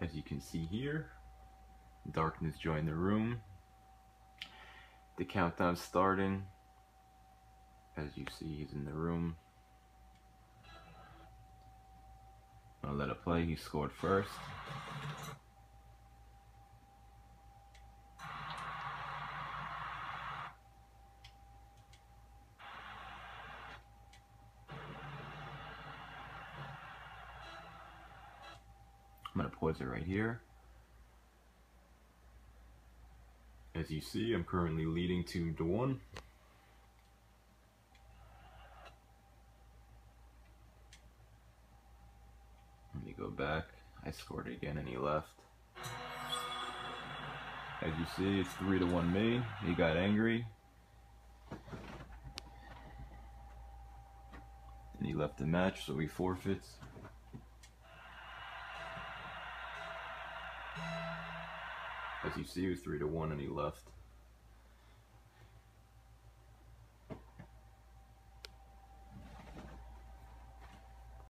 As you can see here, darkness joined the room. The countdown's starting. As you see, he's in the room. I'll let it play. He scored first. I'm going to pause it right here. As you see, I'm currently leading 2-1. Let me go back. I scored again and he left. As you see, it's 3-1 me. He got angry. And he left the match, so he forfeits. As you see, it was 3-1 and he left.